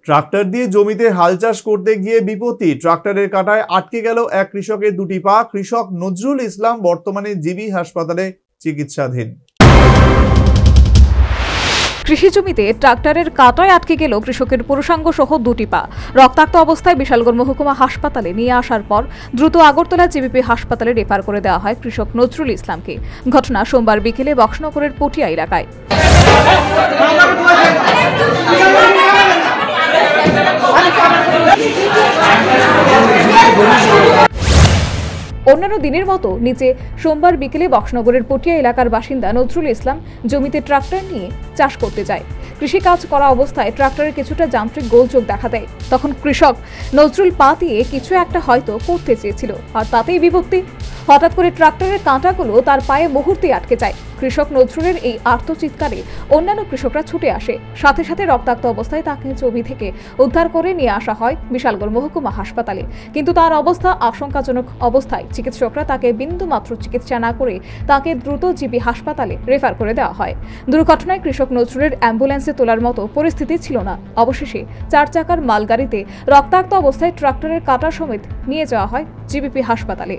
Tractor দিয়ে জমিতে হাল চাষ করতে গিয়ে বিপত্তি, ট্রাক্টরের কাঁটায় আটকে গেল এক কৃষকের দুটি পা। কৃষক নজরুল ইসলাম বর্তমানে জিবি হাসপাতালে চিকিৎসাধীন। কৃষি জমিতে ট্রাক্টরের কাঁটায় আটকে গেল কৃষকের পুরুষাঙ্গ সহ দুটি পা। রক্তাক্ত অবস্থায় বিশালগড় মহকুমা হাসপাতালে নিয়ে আসার পর দ্রুত আগরতলা জিবিপি হাসপাতালে রেফার করে দেওয়া হয় কৃষক নজরুল ইসলামকে। ঘটনা সোমবার বিকেলে বক্সনগরের পটিয়া এলাকায়। অন্যান্য দিনের মতো নিচে সোমবার বিকেলে বক্সনগরের পটিয়া এলাকার বাসিন্দা নজরুল ইসলাম জমিতে ট্রাক্টর নিয়ে চাষ করতে যায়। কৃষিকাজ করা অবস্থায় ট্রাক্টরের কিছুটা যান্ত্রিক গোলযোগ দেখা দেয়। তখন কৃষক নজরুল পা দিয়ে কিছু একটা হয়তো করতে চেয়েছিল, আর তাতেই বিপত্তি। হঠাৎ করে ট্রাক্টরের কাঁটাগুলো তার পায়ে মুহূর্তে আটকে যায়। কৃষক নজরুলের এই আর্তচিৎকারে অন্যান্য কৃষকরা ছুটে আসে। সাথে সাথে রক্তাক্ত অবস্থায় তাকে জমি থেকে উদ্ধার করে নিয়ে আসা হয় বিশালগড় মহকুমা হাসপাতালে। কিন্তু তার অবস্থা আশঙ্কাজনক অবস্থায় চিকিৎসকরা তাকে বিন্দুমাত্র চিকিৎসা না করে তাকে দ্রুত জিবি হাসপাতালে রেফার করে দেওয়া হয়। দুর্ঘটনায় কৃষক নজরুলের অ্যাম্বুলেন্সে তোলার মতো পরিস্থিতি ছিল না। অবশেষে 4 চাকার মালগাড়িতে রক্তাক্ত অবস্থায় ট্রাক্টরের কাঁটা সমেত নিয়ে যাওয়া হয় জিবিপি হাসপাতালে।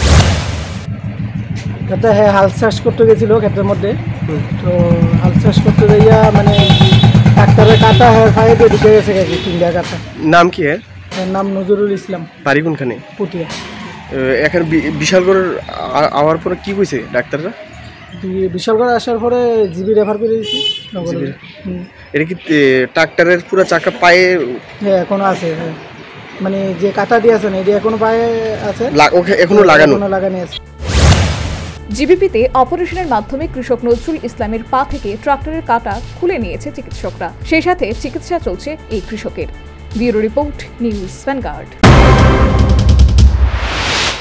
এটা হাল চাষ করতে গেছিল ক্ষেতের মধ্যে। তো হাল চাষ করতে যাইয়া মানে ট্রাক্টরের কাঁটা পায়ে দিয়ে ঢুকে গেছে তিনটা কাঁটা। নাম কি? এর নাম নজরুল ইসলাম। বাড়ি কোনখানে? পটিয়া। এখন বিশালগড় আওয়ার পরে কি কইছে ডাক্তাররা? বিশালগড় আসার পরে জিবি রেফার করে দিয়েছি। এটা কি ট্রাক্টরের পুরো চাকা পায়ে? হ্যাঁ, এখনো আছে। মানে যে কাঁটা দিয়ে আছে না, এটা এখনো পায়ে আছে, এখনো লাগানো আছে। জিবিপিতে অপারেশনের মাধ্যমে কৃষক নজরুল ইসলামের পা থেকে ট্রাক্টরের কাঁটা খুলে নিয়েছে চিকিৎসকরা। সেই সাথে চিকিৎসা চলছে এই কৃষকের। Bureau report, news vanguard.